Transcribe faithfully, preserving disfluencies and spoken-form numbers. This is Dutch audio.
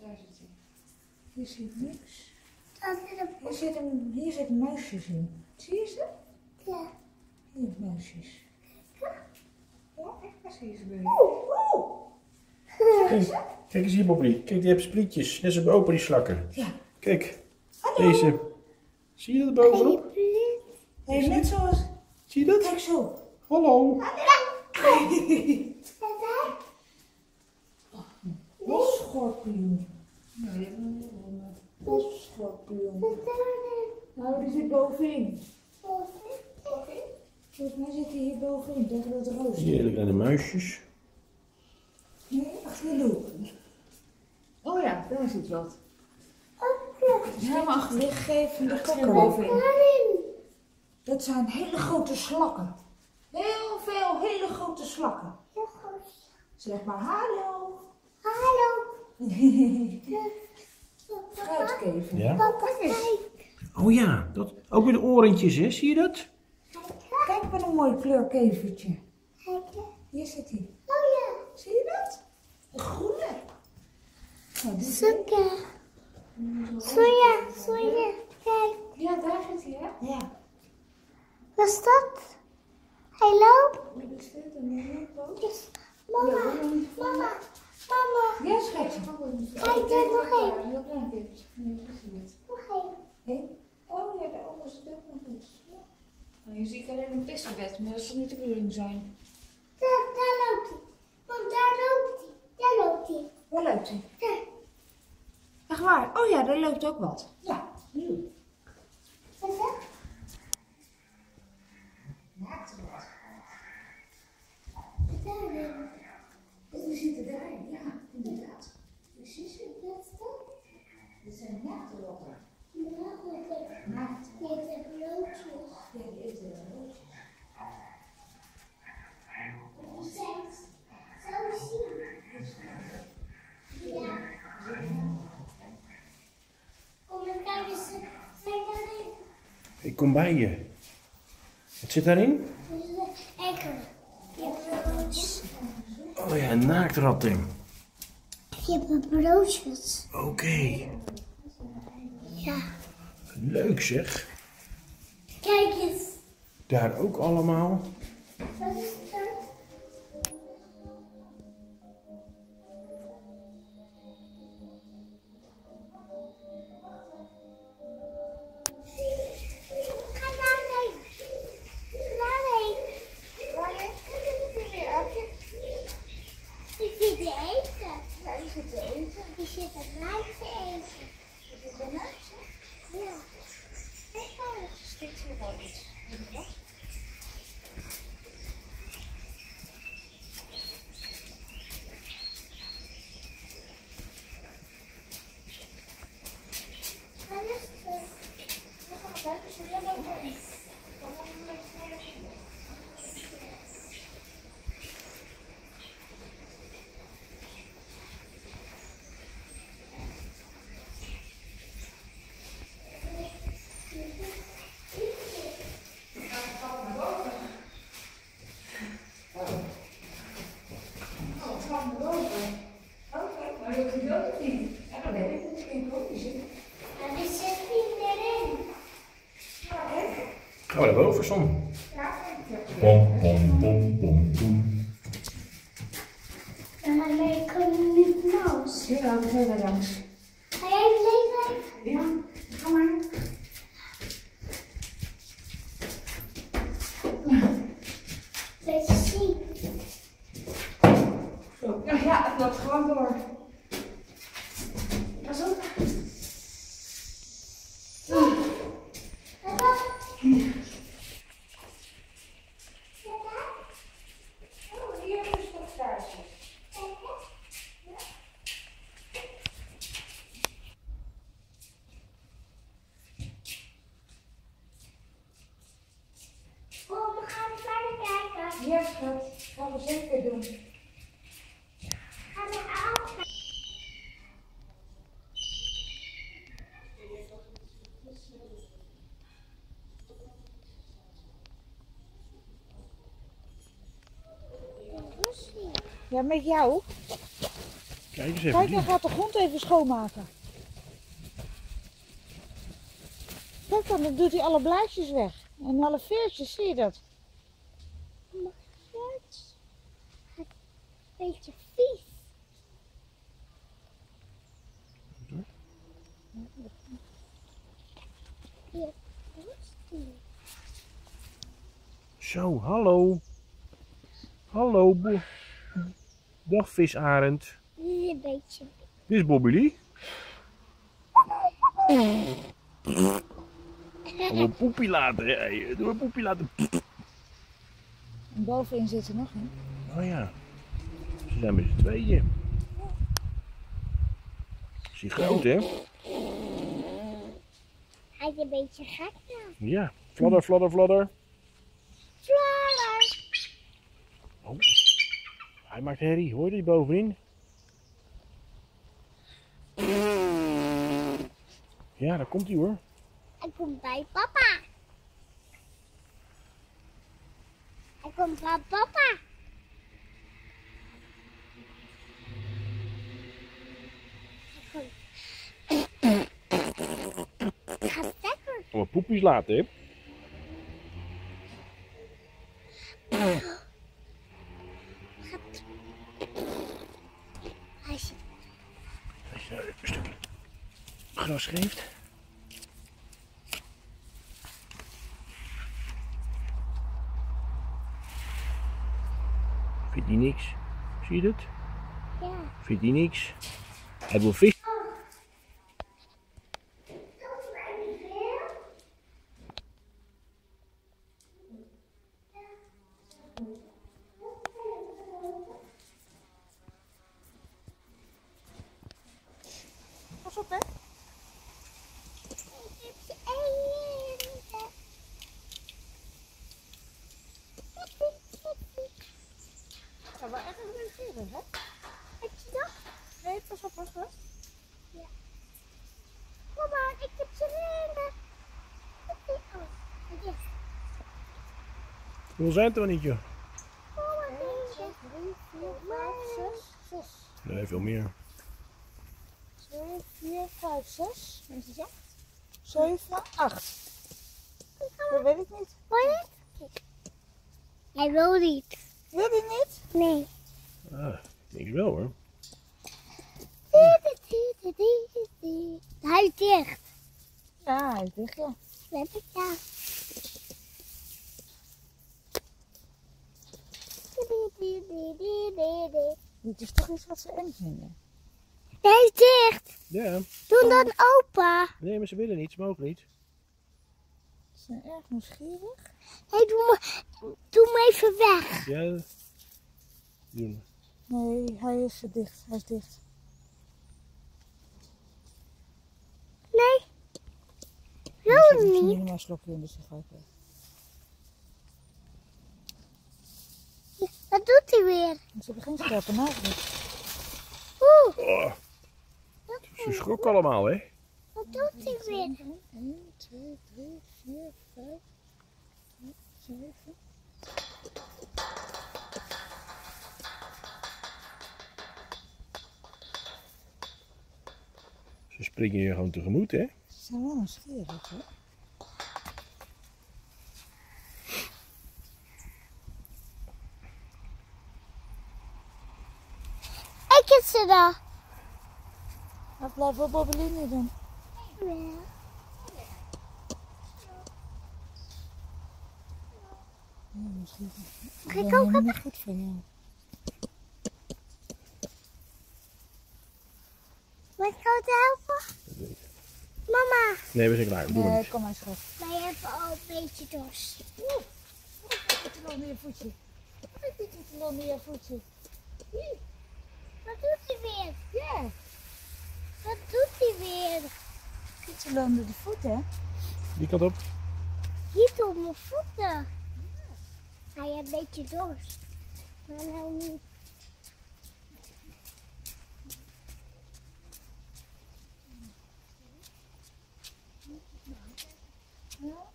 Daar zit hij. Hier zit niks. Dat is Hier zitten, hier zitten muisjes in. Zie je ze? Ja. Hier, muisjes. Ja, ik zie ze bij. Oeh, oeh. Kijk, kijk eens hier, Bobby. Kijk, die hebben sprietjes. Net zoals open die slakken. Ja. Kijk, Hallo. deze. Zie je dat bovenop? Hey, net zoals. Zie je dat? Kijk zo. Hallo. Bosschorpioen. Nee, dat is een bosschorpioen. Nou, die zit bovenin. Oké. Volgens mij zit hij hier bovenin, tegen dat roos. Zie je hele kleine muisjes. Nee, achter de loop. Oh ja, daar zit wat. Helemaal achter lichtgevende kokken bovenin. Dat zijn hele grote slakken. Heel veel hele grote slakken. Zeg maar hallo. Hallo. Fruitkever. Ja? Papa, kijk. Oh ja, dat, ook met de orentjes, hè? Zie je dat? Kijk wat een mooi kleurkevertje. Kijk. Hier zit hij. Oh ja. Zie je dat? Een groene. Nou, dit is- Soja. Soja, soja. Kijk. Ja, daar zit hij, hè? Ja. Wat is dat? Hij loopt. Wat is dit? Een moederpoot? Yes. Mama. Mama. Mama. Ja, schatje. Kijk, daar nog één. Nog een keer. Nee, dat is niet. Nog één. Hé? Oh ja, daaronder is het ook nog eens. Ja. Nou, hier zie ik alleen een pissebed, maar dat zal niet de bedoeling zijn. Daar, daar loopt hij. Want daar loopt hij. Daar loopt hij. Waar loopt hij? Daar. Echt waar? Oh ja, daar loopt ook wat. Ja, nu. Wat is dat? Maakt er wat. Daarin. Dus we zitten daarin, ja, inderdaad. Precies. Wat is dat? Dit zijn naaktrotten. Nageltjes. Naakt. Je hebt broodjes. Ja, die eten wel roodjes. Die zijn zo zien. Ja. Kom maar kijken, ze zijn daarin. Ik kom bij je. Wat zit daarin? Enkele. Je hebt broodjes. Oh ja, een naaktratten. Je hebt broodjes. Oké. Ja. Leuk zeg. Kijk eens. Daar ook allemaal. Wat is dat? Ga daarheen. Daarheen. Waarheen? Ik zit te eten. Ja, je zit te eten. Je zit een muis te eten. Je zit een muis? Ja. Kijk maar, het stikt hier wel iets. Waar is het? We gaan naar buiten, zullen we dat doen? Dan gaan we naar buiten. Oh, daar boven Son. Pom, pom, pom, pom, pom. En dan kunnen we niet naast. Ja, we zijn er langs. Ga jij even leven? Ja, ga maar. Beetje zien. Zo. Ja, ja, het loopt gewoon door. Pas op. Papa. Oh, hier is nog staartjes. Oh, we gaan verder kijken. Ja, schat. Gaan we zeker doen. Ga naar af. Ja, met jou? Kijk eens even. Kijk, Die. hij gaat de grond even schoonmaken. Kijk dan, dan doet hij alle blaadjes weg. En alle veertjes, zie je dat? Mag het? Een beetje vies. Hier, rustig. Zo, hallo. Hallo, Bo. Dag visarend. Dit is een beetje. Dit is Bobby Lee. Doe een poepie laten, hè. Doe een poepie laten. En bovenin zit er nog een. Oh ja. Ze zijn met z'n tweeën. Is die groot, hè? Hij is een beetje gek nou. Ja. Fladder, fladder, fladder. Fladder. Oh. Hij maakt herrie. Hoor je die bovenin? Ja, daar komt hij hoor. Hij komt bij papa. Hij komt bij papa. Hij komt. Gaat lekker. Om een poepjes laten, hè? Gaat. Hij is. Als je nou een stukje gras geeft. Vindt hij niks? Zie je dat? Ja. Vindt hij niks? Hij wil vis. Pas op, hè? Ja, maar echt een beetje, hè? Heb je dat? Nee, pas op, pas op. Ja. Mama, ik heb ze ringen. Oh, dit. Hoeveel zijn het er wel niet, joh? Mama, één, deze. twee, drie, vier, vijf, zes, zes. Nee, veel meer. twee, vier, vijf, zes. zeven, acht. Dat weet ik niet. Hoor je? Hij wil niet. Wil je niet? Nee. Ah, ik denk wel hoor. Hij is dicht. Ja, hij is dicht, ja. Let ik ja. Dit is toch iets wat ze eng vinden. Hij is dicht. Ja. Doe dan open. Nee, maar ze willen niet. Ze mogen niet. Ze zijn erg nieuwsgierig. Hey, doe, me, doe me even weg. Ja. Doen. Nee, hij is dicht. Hij is dicht. Nee. Wil Ze niet. nemen maar een slokje in de sigaret. Wat doet hij weer? Ze hebben geen scherpe nagels. Oeh, Oh, ze schrok allemaal, hè? wat doet hij weer? één, twee, drie, vier, vijf, zes, zeven. Ze springen je gewoon tegemoet, hè? Ze zijn wel nieuwsgierig, hè? Ik heb ze daar. Maar blijf wel Bobbelie niet doen. Ja, misschien. Mag Ik ik ben ook helemaal niet goed voor jou. Mag ik jou helpen? Mama, Nee, we zijn klaar. Doe maar Nee, niet. kom maar schat. wij hebben al een beetje dorst. Oeh, wat zit er onder je voetje? Wat zit er onder je voetje? Hier, Wat doet hij weer? ja. Wat doet hij weer? Zit er onder de voet, hè? Die kant op. Niet op mijn voeten. Hij heeft een beetje dorst. Maar nou niet. Ja.